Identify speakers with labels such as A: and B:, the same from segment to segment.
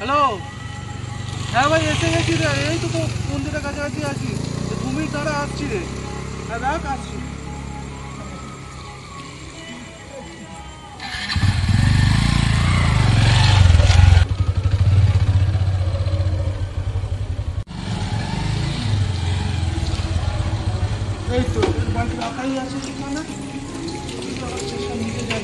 A: Hello, হ্যাঁ ভাই এসে গেছি রে, এই তো মন্দিরের কাছাকাছি আছি, 2 মিনিট ধরে আসছি রে। হ্যাঁ রাখ, আসছি। এই তো বাড়ি রাখাই আছে সেখানে, স্টেশন নিতে যাই।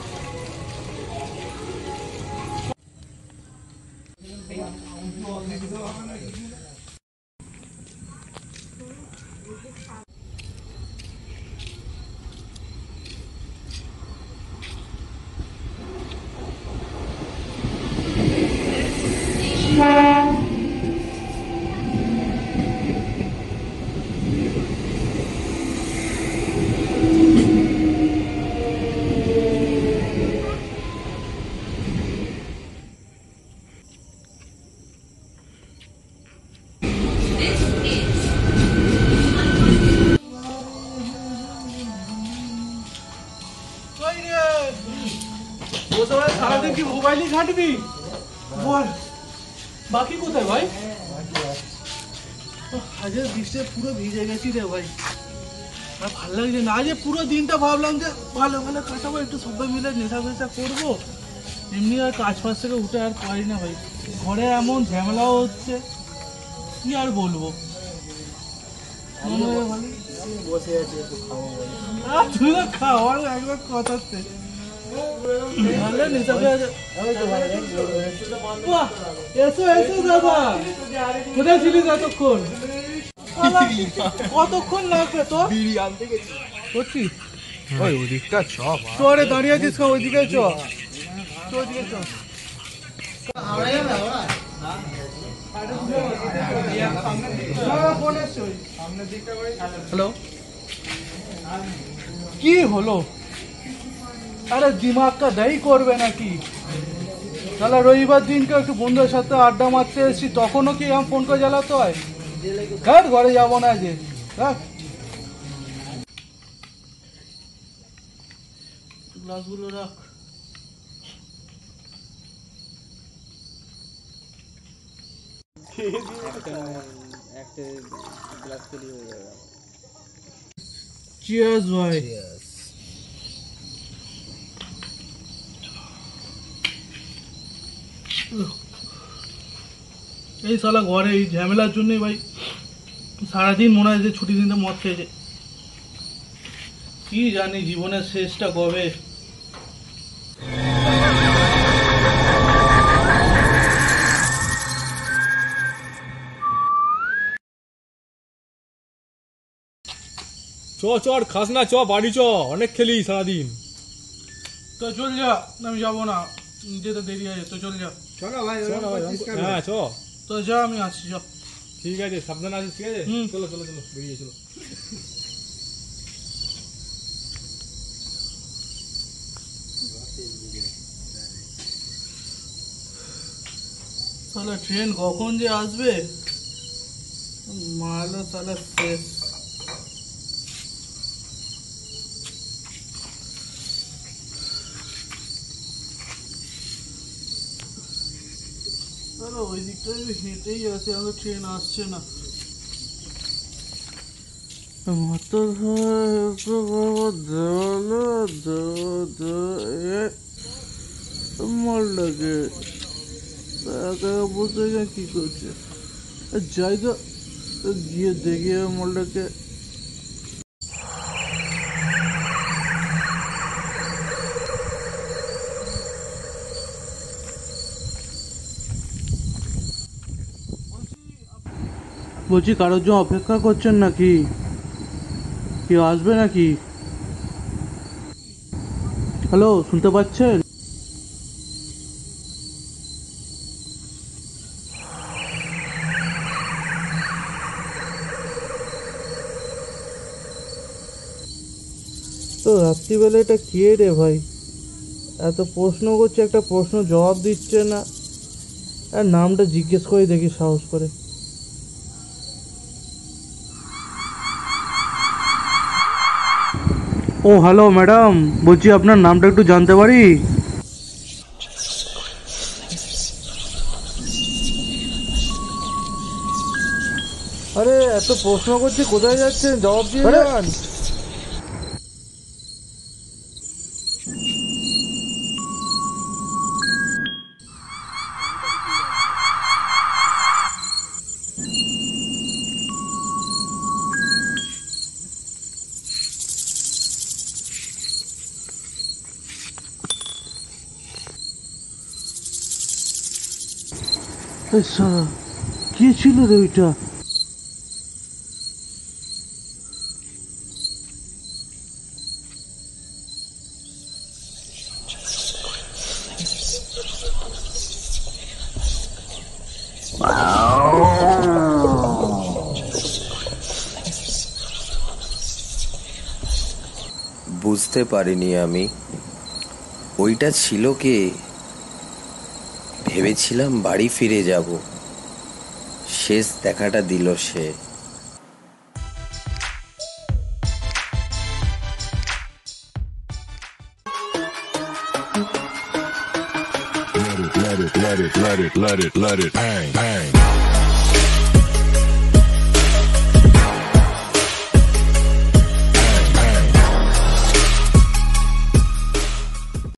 A: সারাদিন কি মোবাইলই ঘাঁটবি? বল বাকি কোথায় ভাই? আজকে বৃষ্টিতে পুরো ভিজে গেছি রে ভাই, আর ভালো লাগছে না। আজকে পুরো দিনটা ভাবলাম যে ভালো ভালো কাটাবো, একটু সবাই মিলে নেশা ফেশা করবো, এমনি আর কাজ ফাজ থেকে উঠে আর পারি না ভাই। ঘরে এমন ঝামেলাও হচ্ছে, কি আর বলবো। বসে আছি, একটু খাবো। তুই তো খাওয়ার একবার কথা কোথায় ছিলিস এতক্ষণ? কতক্ষণ লাগবে তোর? তোরে দাঁড়িয়ে আছিস, ওইদিকে চ, ওইদিকে চ। হ্যালো, কি হলো? আরে দিমাগ কা দায়ী করবে নাকি? তাহলে রবিবার দিনকে একটু বন্ধুদের সাথে আড্ডা মারতে এসেছি, তখনও কি আমি ফোন করে জ্বালাতে হয়? ঘরে যাবো না যে, গ্লাসগুলো রাখ। চিয়ার্স ভাই। এই শালা ঘরে এই ঝামেলার জন্যই ভাই সারাদিন মনে হয় যে ছুটি দিনটা মদ খেয়েছে। কি জানি জীবনের শেষটা কবে।
B: চ চ আর খাস না, চ বাড়ি চ, অনেক খেলি সারাদিন।
A: তো চল যা, আমি যাবো না, যেতে দেরি আছে, তো চল যা।
B: চলো ভাই, হ্যাঁ চ,
A: তো যা, আমি আসছি। যা,
B: ঠিক আছে, সাবধানে আসিস, ঠিক আছে? চলো চলো চলো, বেরিয়ে চলো।
A: তাহলে ট্রেন কখন যে আসবে, মারলো তাহলে শেষ। তাহলে ওই দিকটা হেঁটেই আছে, আমাদের ট্রেন আসছে না। মালটাকে বলতে কি করছে, যাই তো গিয়ে দেখি মালটাকে। বলছি কারোর জন্য অপেক্ষা করছেন নাকি? কেউ আসবে নাকি? হ্যালো, শুনতে পাচ্ছেন? তো রাত্রিবেলা এটা কে রে ভাই, এত প্রশ্ন করছে, একটা প্রশ্ন জবাব দিচ্ছে না। আর নামটা জিজ্ঞেস করে দেখি সাহস করে। ও হ্যালো ম্যাডাম, বলছি আপনার নামটা একটু জানতে পারি? আরে এত প্রশ্ন করছি, কোথায় যাচ্ছেন? জবাব দিয়ে যান। কে ছিল রে ওইটা?
C: বুঝতে পারিনি আমি ওইটা ছিল কে। ভেবেছিলাম বাড়ি ফিরে যাব, শেষ দেখাটা দিল সে।
D: Let it, let it, let it, let it, let it, bang, bang.